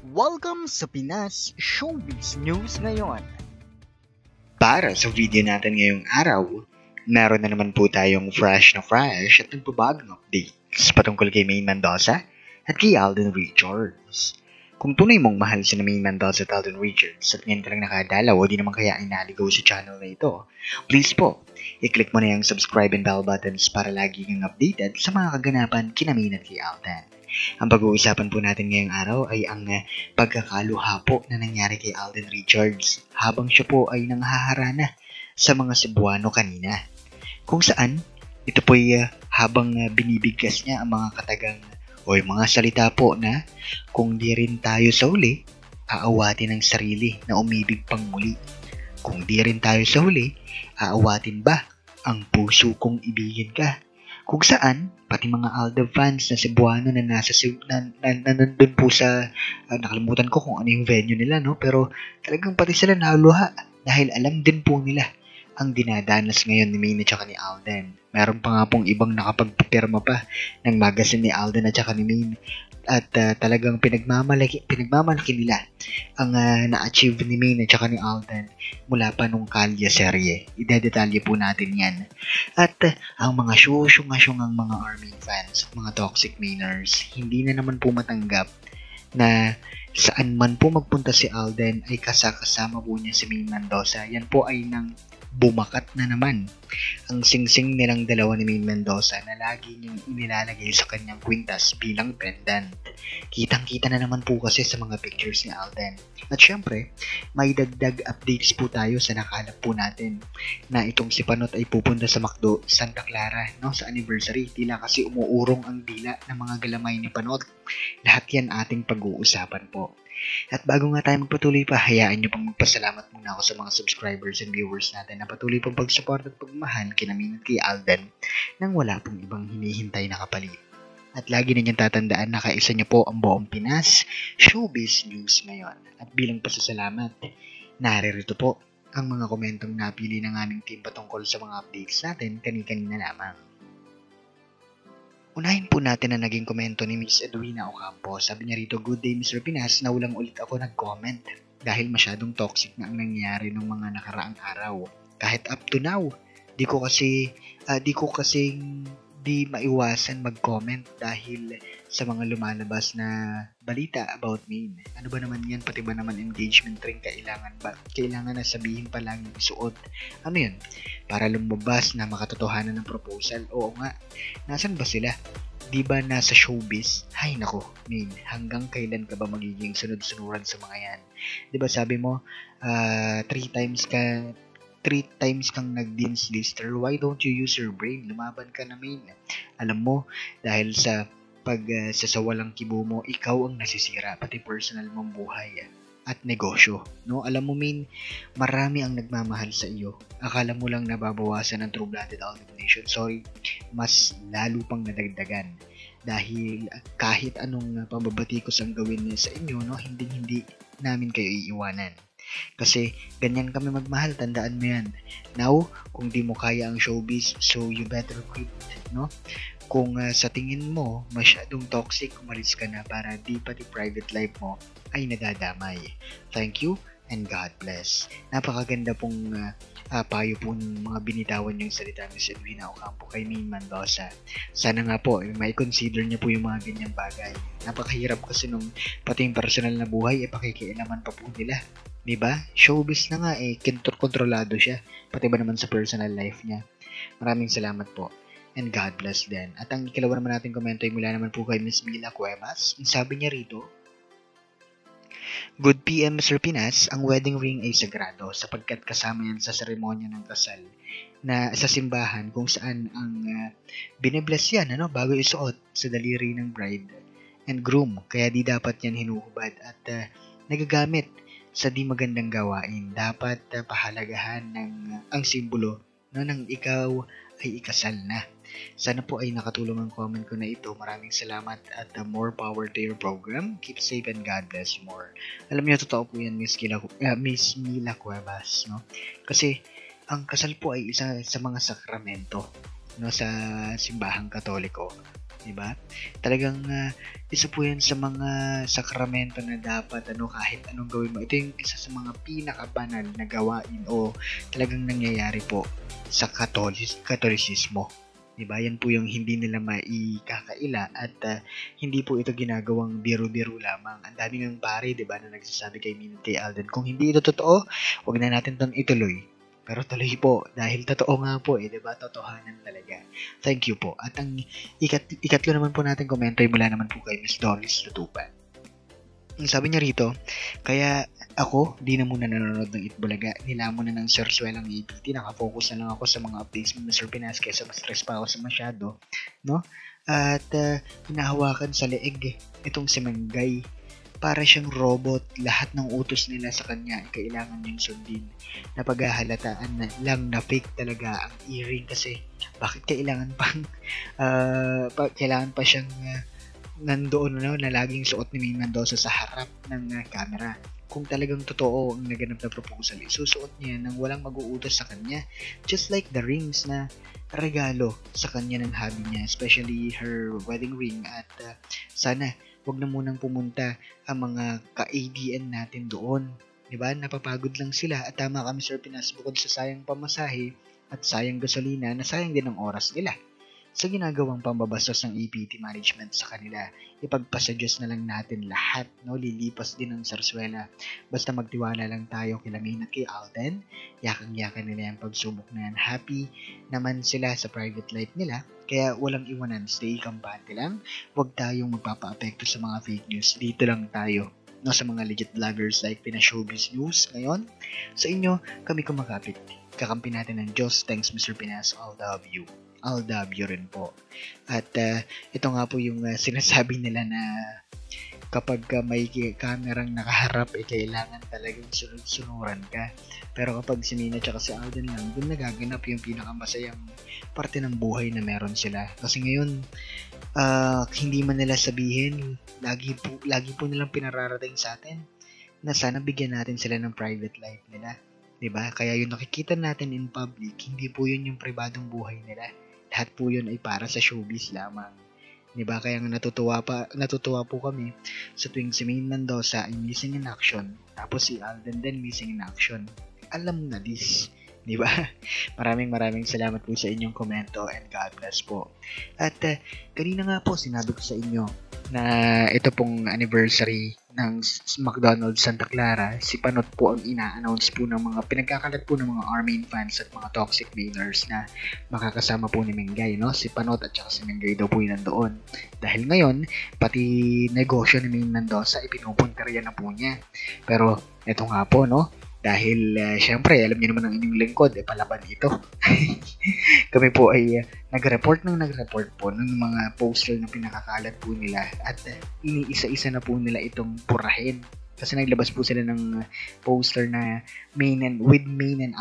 Welcome sa Pinas Showbiz News ngayon. Para sa video natin ngayong araw, meron na naman po tayong fresh at nagbabagong updates patungkol kay Maine Mendoza at kay Alden Richards. Kung tunay mong mahal si Maine Mendoza at Alden Richards at ngayon ka lang nakadalaw o di naman kaya ay naligaw sa channel na ito, please po, i-click mo na yung subscribe and bell buttons para lagi kang updated sa mga kaganapan kina Maine at kay Alden. Ang pag-uusapan po natin ngayong araw ay ang pagkakaluha po na nangyari kay Alden Richards habang siya po ay nanghaharana sa mga Cebuano kanina. Kung saan, ito po ay habang binibigkas niya ang mga katagang o yung mga salita po na kung di rin tayo sa huli, aawatin ang sarili na umibig pang muli. Kung di rin tayo sa huli, aawatin ba ang puso kong ibigin ka? Kung saan, pati mga Alden fans na Cebuano na nandun po sa, nakalimutan ko kung ano yung venue nila, no? Pero talagang pati sila naluha dahil alam din po nila ang dinadanas ngayon ni Maine at saka ni Alden. Meron pa nga pong ibang nakapagpapirma pa ng magazine ni Alden at saka ni Maine. At talagang pinagmamalaki nila ang na-achieve ni Maine at saka ni Alden mula pa nung Kalye serye. Idedetalye po natin yan. At ang mga syungang mga army fans at mga toxic Mainers, hindi na naman po matanggap na saan man po magpunta si Alden ay kasama po niya si Maine Mendoza. Yan po ay nang bumakat na naman ang singsing nilang dalawa ni Maine Mendoza na lagi niyang inilalagay sa kanyang kwintas bilang pendant. Kitang-kita na naman po kasi sa mga pictures ni Alden. At syempre, may dagdag updates po tayo sa nakalap po natin na itong si Panot ay pupunta sa McDo Santa Clara, no, sa anniversary. Tila kasi umuurong ang dila ng mga galamay ni Panot. Lahat yan ating pag-uusapan po. At bago nga tayo magpatuloy pa, hayaan nyo pang magpasalamat muna ako sa mga subscribers and viewers natin na patuloy pong pag-support at pagmahal kina Maine at kay Alden nang wala pong ibang hinihintay na kapalit. At lagi ninyong tatandaan na kaisa nyo po ang buong Pinas Showbiz News ngayon. At bilang pasasalamat, naririto po ang mga komentong napili ng aming team patungkol sa mga updates natin kani-kanina lamang. Unahin po natin ang naging komento ni Miss Edwina Ocampo. Sabi niya rito, "Good day Mr. Pinas, naulang ulit ako nag-comment dahil masyadong toxic na ang nangyari ng mga nakaraang araw. Kahit up to now, di ko kasi di maiwasan mag-comment dahil sa mga lumalabas na balita about Maine. Ano ba naman yan? Pati ba naman engagement ring kailangan na sabihin pa lang yung isuot? Ano yun? Para lumabas na makatotohanan ng proposal? Oo nga. Nasaan ba sila? Di ba nasa showbiz? Hay nako, Maine, hanggang kailan ka ba magiging sunod-sunuran sa mga yan? Di ba sabi mo, 3 times kang nag-dean's lister, why don't you use your brain? Lumaban ka na, Maine. Alam mo, dahil sa pagsasawalang kibo mo, ikaw ang nasisira, pati personal mong buhay at negosyo. No? Alam mo, Maine, marami ang nagmamahal sa iyo. Akala mo lang nababawasan ang true-blooded Alden Nation. Sorry, mas lalo pang nadagdagan. Dahil kahit anong pababatikos ang gawin niya sa inyo, no, hindi namin kayo iiwanan. Kasi ganyan kami magmahal, tandaan mo yan. Now, kung di mo kaya ang showbiz, so you better quit, no? Kung sa tingin mo masyadong toxic, umalis ka na para di pati private life mo ay nadadamay. Thank you and God bless. Napakaganda pong payo po ng mga binitawan niyong salita ni Edwina Ocampo kay Maine Mendoza. Sana nga po, may consider niyo po yung mga ganyang bagay. Napakahirap kasi nung pati yung personal na buhay, pakikialaman pa po nila. Diba? Showbiz na nga kontrolado siya. Pati ba naman sa personal life niya. Maraming salamat po. And God bless din. At ang ikalawa naman natin komento ay mula naman po kay Miss Mila Cuevas. Ang sabi niya rito, "Good PM Mr. Pinas, ang wedding ring ay sagrado sapagkat kasama yan sa seremonya ng kasal na sa simbahan kung saan ang binibless yan bago isuot sa daliri ng bride and groom. Kaya di dapat yan hinuhubad at nagagamit sa di magandang gawain. Dapat pahalagahan ang simbolo ng ikaw ay ikasal na." Sana po ay nakatulong ang comment ko na ito. Maraming salamat at more power to your program. Keep safe and God bless you more. Alam niyo, totoo po yan, Miss Mila Cuevas, no? Kasi ang kasal po ay isa sa mga sakramento, no, sa simbahang Katoliko. Diba? Talagang isa po yan sa mga sakramento na dapat kahit anong gawin mo. Ito yung isa sa mga pinakabanal na gawain o talagang nangyayari po sa Katolisismo. Diba? Yan po yung hindi nila maikakaila at hindi po ito ginagawang biro-biro lamang. Ang dami ng pare, diba, na nagsasabi kay Min at kay Alden, kung hindi ito totoo, huwag na natin itong ituloy. Pero tuloy po, dahil totoo nga po diba? Totohanan talaga. Thank you po. At ang ikatlo naman po natin komento ay mula naman po kay Miss Doris Lutupan. Ang sabi niya rito, kaya ako, di na muna nanonood ng Itbulaga. Nilamon na ng Sarsuelang APT. Nakafocus na lang ako sa mga updates mo, Mr. Pinas, kaysa ma-stress pa ako sa masyado. No? At hinahawakan sa leeg itong si Manggay. Para siyang robot, lahat ng utos nila sa kanya ay kailangan niyang sundin. Napaghahalataan na lang na fake talaga ang earring kasi bakit kailangan kailangan pa siyang nandoon na laging suot ni Maine Mendoza sa harap ng camera. Kung talagang totoo ang naganap na proposal, isusuot niya nang walang mag-uutos sa kanya. Just like the rings na regalo sa kanya ng hubby niya, especially her wedding ring. At sana wag na munang pumunta ang mga ka-ADN natin doon. Diba? Napapagod lang sila. At tama kami, Sir Pinas, bukod sa sayang pamasahe at sayang gasolina, na sayang din ang oras nila. Sa ginagawang pambabastos ng APT management sa kanila, ipagpasa Diyos na lang natin lahat, no? Lilipas din ang Sarsuela. Basta magtiwala lang tayo kay Maine at kay Alden. Yakang-yakan nila yung pagsubok na yan. Happy naman sila sa private life nila. Kaya walang iwanan, stay kampante lang. Huwag tayong magpapa-apekto sa mga fake news. Dito lang tayo, no, sa mga legit vloggers like Pinas Showbiz News. Ngayon, sa inyo, kami kumakapit. Kakampi natin ng Diyos. Thanks, Mr. Pinas. I'll love you. I'll love you rin po. At ito nga po yung sinasabi nila na kapag may kamerang nakaharap, kailangan talagang sunod-sunuran ka. Pero kapag si Nina tsaka si Alden lang, dun nagaganap yung pinakamasayang parte ng buhay na meron sila. Kasi ngayon, hindi man nila sabihin, lagi po nilang pinararating sa atin na sana bigyan natin sila ng private life nila. Diba? Kaya yung nakikita natin in public, hindi po yun yung pribadong buhay nila. Lahat po yun ay para sa showbiz lamang. Diba? Kaya natutuwa po kami sa tuwing si Maine Mendoza ay missing in action, tapos si Alden din missing in action. Alam na this. Diba? Maraming salamat po sa inyong komento and God bless po. At kanina nga po sinabi ko sa inyo na ito pong anniversary ng McDonald's Santa Clara, si Panot po ang ina-announce po ng mga pinagkakalat po ng mga Armin fans at mga toxic mailers na makakasama po ni Mengay, no? Si Panot at saka si Mengay daw po yun nandoon. Dahil ngayon, pati negosyo ni Maine Mendoza ipinupunteriya na po niya. Pero ito nga po, no? Dahil syempre, alam niyo naman ang inyong lingkod, palaban ito. Kami po ay nag-report po ng mga poster na pinakakalat po nila at iniisa-isa na po nila itong purahin. Kasi naglabas po sila ng poster na with Maine and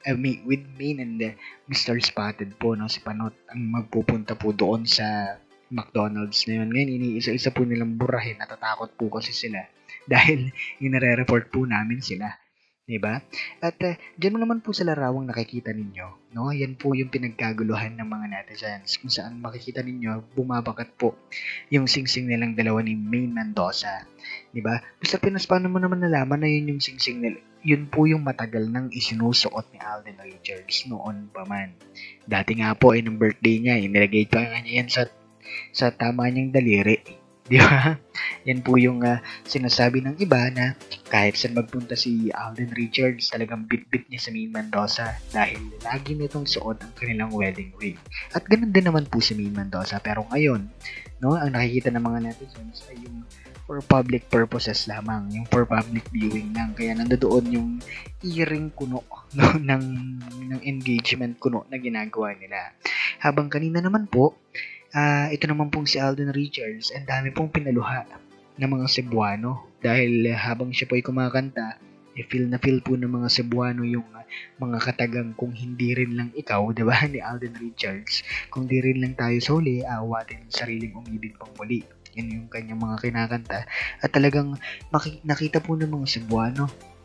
Mr. Spotted po, no? Si Panot ang magpupunta po doon sa McDonald's na yun. Ngayon, iniisa-isa po nilang burahin. Natatakot po kasi sila dahil inare-report po namin sila. Diba? At dyan mo naman po sa larawang nakikita ninyo, no? Yan po yung pinagkaguluhan ng mga netizens kung saan makikita ninyo bumabakat po yung singsing nilang dalawa ni Maine Mendoza. Diba? Mr. Pinas, paano mo naman nalaman na yun yung singsing nila? Yun po yung matagal nang isinusuot ni Alden Richards noon pa man. Dati nga po ay ng birthday niya, inilagay pa nga niya yan sa tama niyang daliri. Di ba? Yan po yung sinasabi ng iba na kahit saan magpunta si Alden Richards, talagang bit-bit niya sa Maine Mendoza dahil lagi nitong suot ang kanilang wedding ring. At ganun din naman po si Maine Mendoza. Pero ngayon, no, ang nakikita ng mga netizens ay yung for public purposes lamang, yung for public viewing lang. Kaya nandoon yung earring kuno, no, ng engagement kuno na ginagawa nila. Habang kanina naman po, ito naman pong si Alden Richards, ang dami pong pinaluha ng mga Cebuano dahil habang siya po ay kumakanta, feel po ng mga Cebuano yung mga katagang kung hindi rin lang ikaw, diba, ni Alden Richards, kung di rin lang tayo soli, awatin sariling umibig pang muli. Yan yung kanyang mga kinakanta. At talagang nakita po ng mga Cebuano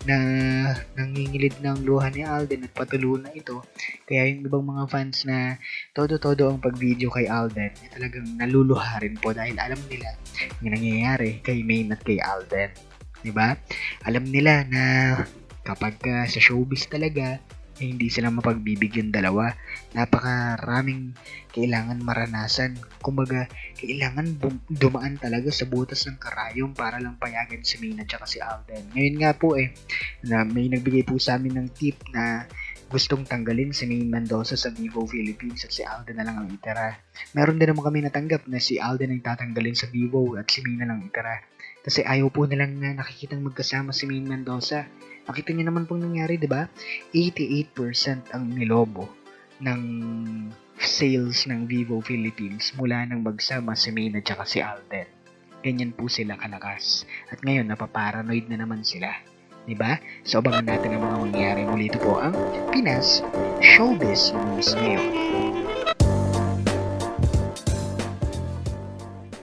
na nangingilid ng luha ni Alden at patuloy na ito. Kaya yung ibang mga fans na todo-todo ang pag-video kay Alden, talagang naluluha rin po dahil alam nila yung nangyayari kay Maine at kay Alden. Diba? Alam nila na kapag sa showbiz talaga, hindi sila mapagbibigyan dalawa. Napakaraming kailangan maranasan. Kumbaga, kailangan dumaan talaga sa butas ng karayom para lang payagan si Maine at si Alden. Ngayon nga po na may nagbigay po sa amin ng tip na gustong tanggalin si Maine Mendoza sa Vivo Philippines at si Alden na lang ang itira. Meron din naman kami natanggap na si Alden ang tatanggalin sa Vivo at si Maine na lang itira. Kasi ayaw po nilang nakikitang magkasama si Maine Mendoza. Nakita niyo naman pong nangyari, di ba? 88% ang nilobo ng sales ng Vivo Philippines mula nang magsama si Maine at si Alden. Ganyan po sila kalakas. At ngayon, napaparanoid na naman sila. Di ba? So, abangan natin ang mga mangyayari muli. Ito po ang Pinas Showbiz News ngayon.